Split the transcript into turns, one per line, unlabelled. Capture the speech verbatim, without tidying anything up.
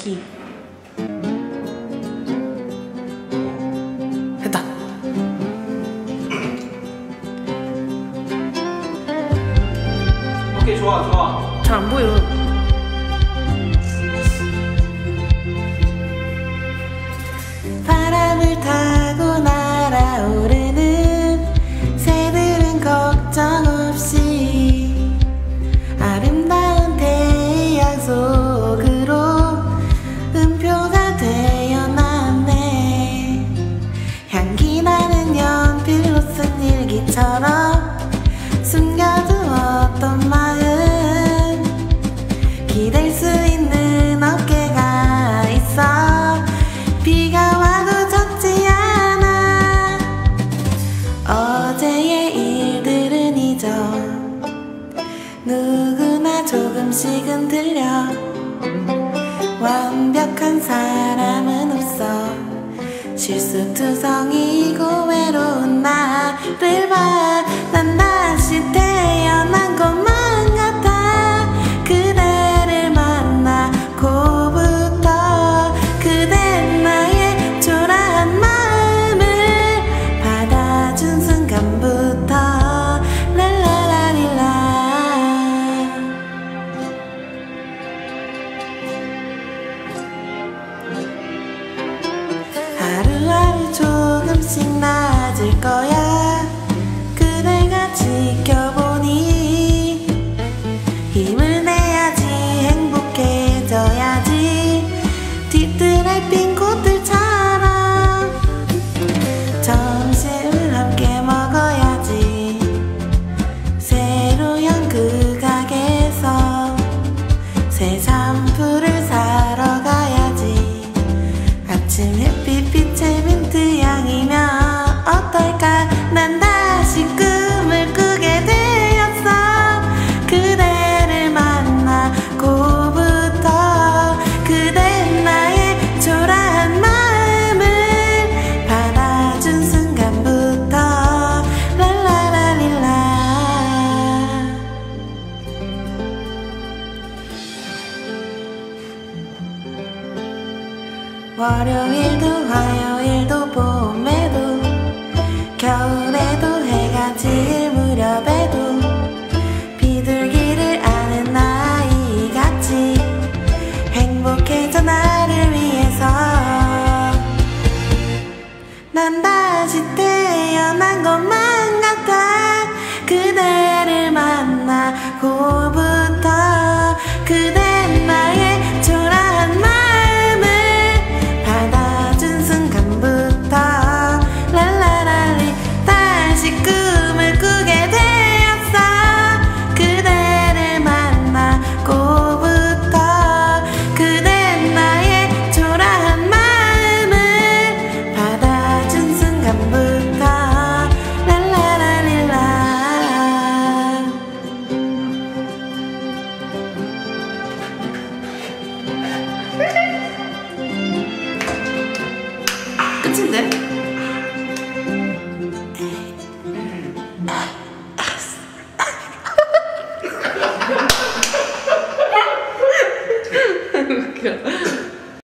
키. 했다.
오케이, 좋아 좋아.
잘 안 보여.
바람을 타고 날아오르는 새들은 걱정 없이 아름다운 태양 속으로 음표가 되어났네. 향기 나는 연필로 쓴 일기처럼 숨겨두었던 마음, 기댈 수 있는 어깨가 있어 비가 와도 젖지 않아. 어제의 일들은 잊어 누구나 조금씩은 들려. 완벽한 사람은 없어. 실수투성이고 외로운 나를 봐. 난 다시 태어난 것만 같아. 그대를 만나고부터 그댄 나의 초라한 마음을 받아준 순간부터 랄라라릴라. 하루하루 조금씩 나아질 거야. 그대가 지켜보니 힘을 내야지, 행복해져야지. 뒤뜰에 핀 꽃들처럼 점심을 함께 먹어야지. 새로 연 그 가게에서 새 샴푸를 사러 가야지. 아침 햇빛 빛에 민트 향이면 어떨까. 난 다시 꿈을 꾸게 되었어. 그대를 만나고부터 그댄 나의 초라한 마음을 받아준 순간부터 랄라라릴라. 월요일도 화요일도 봄에